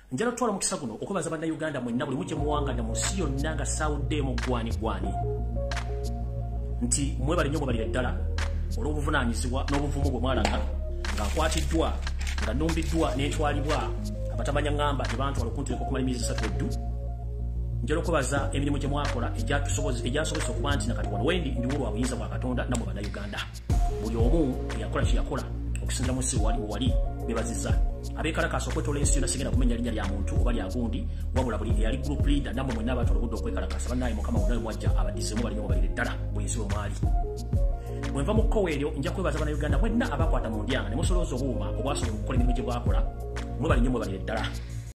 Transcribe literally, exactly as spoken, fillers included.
njala tutwala mukisa guno okubaza bannayuganda mwenna buli mujje muwanganya mu nsi yonna nga sawuddemu gwani gwani nti mwebale nnyo mubalire ddala olw'obuvunaanyizibwa n'obuvumu bwe mwalaga ng'akwatiddwa nga nnumbiddwa n'etwalibwa abatamanya ŋŋamba tebantwala okuntireka okumala emyezi esatu eddu. Njala okubaza emirimu gye mwakola egyasobozesa okuba nti nakati wano wendi ndiwo lwa buyinza bwa Katonda nammwe bannayuganda. Buli omu eyakola kye yakola okusinzira mu nsi wali wali beebazizza. Abeekalakaasa okwetoola ensi yonna sigenda kumenya linnya lya muntu oba lya gundi wabula buli eyali group leader nammwe mwenna abatwala obudde okwekalakaasa bannaye mukama wonna we mwajja abaddizeemu balinyo mubalire ddala buyinzi bwe mwali. Bwe nva mu kkowa eryo nja kwebaza bannayuganda mwenna abakwata mu ndyanga ne musolooza obuuma obwasobola okukola emirimu gye bwakola mwebalinyo mwebalire ddala.